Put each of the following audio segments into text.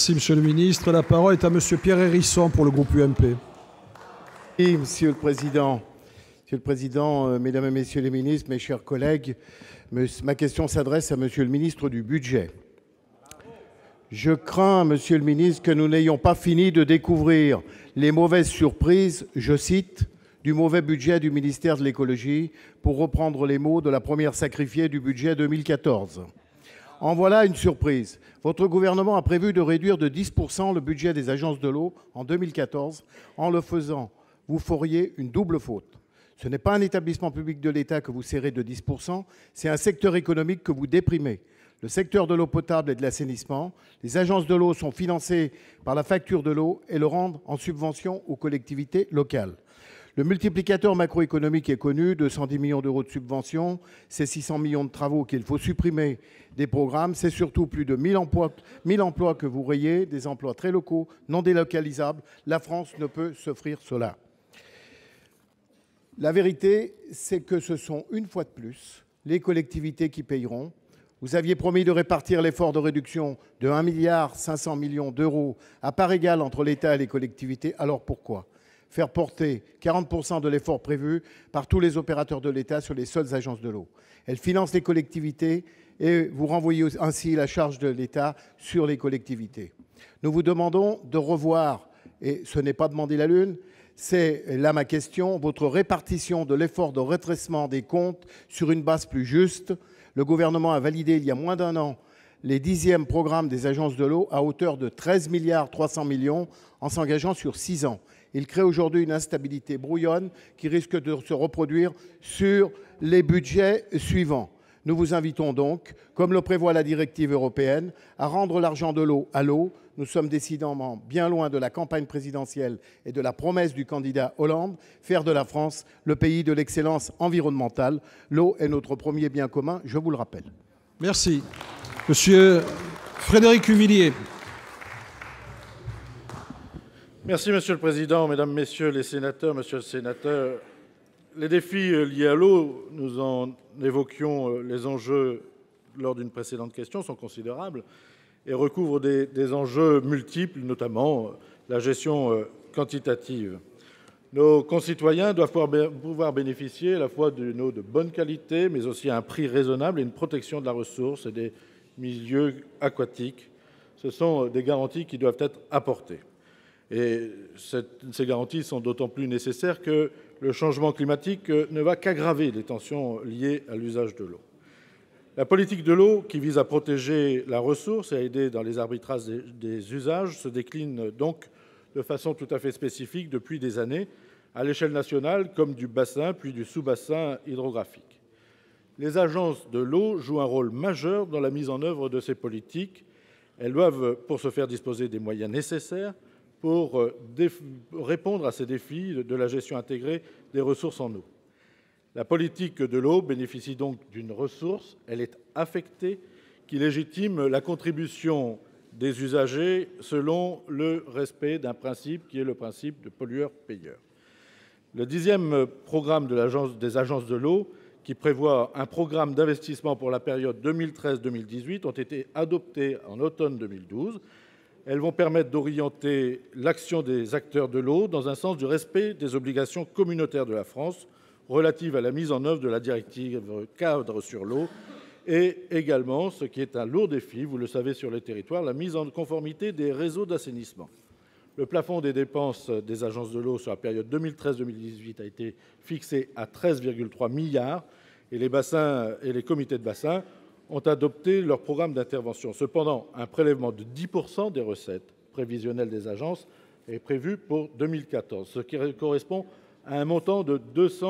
Merci, Monsieur le ministre. La parole est à Monsieur Pierre Hérisson pour le groupe UMP. Oui, Monsieur le Président. Monsieur le Président, Mesdames et Messieurs les ministres, mes chers collègues, ma question s'adresse à Monsieur le ministre du Budget. Je crains, Monsieur le ministre, que nous n'ayons pas fini de découvrir les mauvaises surprises, je cite, du mauvais budget du ministère de l'écologie, pour reprendre les mots de la première sacrifiée du budget 2014. En voilà une surprise. Votre gouvernement a prévu de réduire de 10% le budget des agences de l'eau en 2014. En le faisant, vous feriez une double faute. Ce n'est pas un établissement public de l'État que vous serrez de 10%, c'est un secteur économique que vous déprimez. Le secteur de l'eau potable et de l'assainissement, les agences de l'eau sont financées par la facture de l'eau et le rendent en subvention aux collectivités locales. Le multiplicateur macroéconomique est connu, 210 millions d'euros de subventions, c'est 600 millions de travaux qu'il faut supprimer des programmes, c'est surtout plus de 1000 emplois que vous rayez, des emplois très locaux, non délocalisables. La France ne peut s'offrir cela. La vérité, c'est que ce sont une fois de plus les collectivités qui payeront. Vous aviez promis de répartir l'effort de réduction de 1,5 milliard d'euros à part égale entre l'État et les collectivités. Alors pourquoi faire porter 40% de l'effort prévu par tous les opérateurs de l'État sur les seules agences de l'eau? Elles financent les collectivités et vous renvoyez ainsi la charge de l'État sur les collectivités. Nous vous demandons de revoir, et ce n'est pas demander la lune, c'est là ma question, votre répartition de l'effort de redressement des comptes sur une base plus juste. Le gouvernement a validé il y a moins d'un an les 10e programmes des agences de l'eau à hauteur de 13,3 milliards en s'engageant sur 6 ans. Il crée aujourd'hui une instabilité brouillonne qui risque de se reproduire sur les budgets suivants. Nous vous invitons donc, comme le prévoit la directive européenne, à rendre l'argent de l'eau à l'eau. Nous sommes décidément bien loin de la campagne présidentielle et de la promesse du candidat Hollande, faire de la France le pays de l'excellence environnementale. L'eau est notre premier bien commun, je vous le rappelle. Merci. Monsieur Frédéric Humillier. Merci, Monsieur le Président, Mesdames, Messieurs les sénateurs, Monsieur le sénateur. Les défis liés à l'eau, nous en évoquions les enjeux lors d'une précédente question, sont considérables et recouvrent des enjeux multiples, notamment la gestion quantitative. Nos concitoyens doivent pouvoir bénéficier à la fois d'une eau de bonne qualité, mais aussi à un prix raisonnable et une protection de la ressource et des milieux aquatiques. Ce sont des garanties qui doivent être apportées. Et ces garanties sont d'autant plus nécessaires que le changement climatique ne va qu'aggraver les tensions liées à l'usage de l'eau. La politique de l'eau, qui vise à protéger la ressource et à aider dans les arbitrages des usages, se décline donc de façon tout à fait spécifique depuis des années, à l'échelle nationale comme du bassin puis du sous-bassin hydrographique. Les agences de l'eau jouent un rôle majeur dans la mise en œuvre de ces politiques. Elles doivent, pour ce faire, disposer des moyens nécessaires pour répondre à ces défis de la gestion intégrée des ressources en eau. La politique de l'eau bénéficie donc d'une ressource, elle est affectée, qui légitime la contribution des usagers selon le respect d'un principe qui est le principe de pollueur-payeur. Le 10e programme des agences de l'eau, qui prévoit un programme d'investissement pour la période 2013-2018, ont été adoptés en automne 2012. Elles vont permettre d'orienter l'action des acteurs de l'eau dans un sens du respect des obligations communautaires de la France relatives à la mise en œuvre de la directive cadre sur l'eau et également, ce qui est un lourd défi, vous le savez, sur les territoires, la mise en conformité des réseaux d'assainissement. Le plafond des dépenses des agences de l'eau sur la période 2013-2018 a été fixé à 13,3 milliards et les bassins et les comités de bassin ont adopté leur programme d'intervention. Cependant, un prélèvement de 10% des recettes prévisionnelles des agences est prévu pour 2014, ce qui correspond à un montant de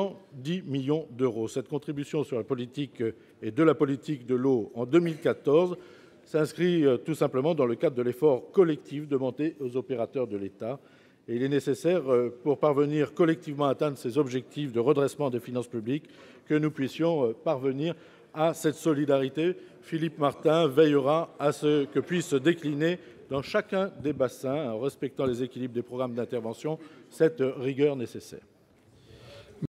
210 millions d'euros. Cette contribution sur la politique et de la politique de l'eau en 2014 s'inscrit tout simplement dans le cadre de l'effort collectif demandé aux opérateurs de l'État. Et il est nécessaire, pour parvenir collectivement à atteindre ces objectifs de redressement des finances publiques, que nous puissions parvenir à cette solidarité. Philippe Martin veillera à ce que puisse se décliner dans chacun des bassins, en respectant les équilibres des programmes d'intervention, cette rigueur nécessaire.